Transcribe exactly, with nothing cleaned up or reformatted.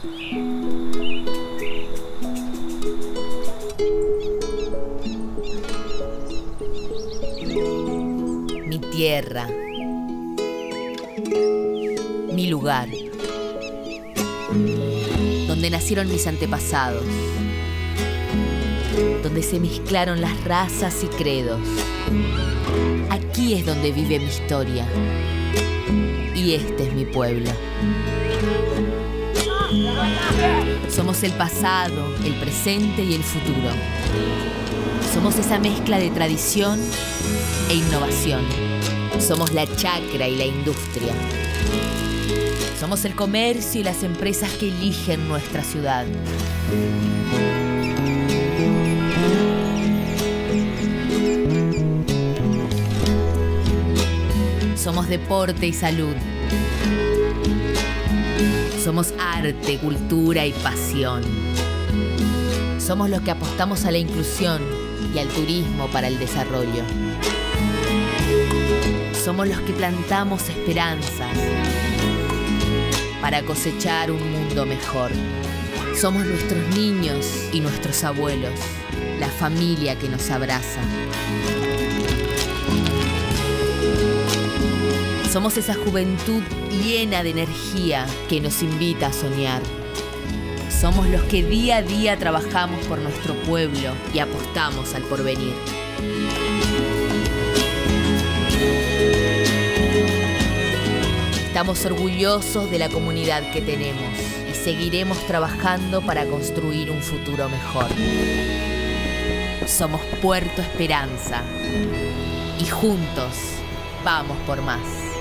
Mi tierra, mi lugar, donde nacieron mis antepasados, donde se mezclaron las razas y credos. Aquí es donde vive mi historia, y este es mi pueblo. Somos el pasado, el presente y el futuro. Somos esa mezcla de tradición e innovación. Somos la chacra y la industria. Somos el comercio y las empresas que eligen nuestra ciudad. Somos deporte y salud. Somos arte, cultura y pasión. Somos los que apostamos a la inclusión y al turismo para el desarrollo. Somos los que plantamos esperanzas para cosechar un mundo mejor. Somos nuestros niños y nuestros abuelos, la familia que nos abraza. Somos esa juventud llena de energía que nos invita a soñar. Somos los que día a día trabajamos por nuestro pueblo y apostamos al porvenir. Estamos orgullosos de la comunidad que tenemos y seguiremos trabajando para construir un futuro mejor. Somos Puerto Esperanza y juntos vamos por más.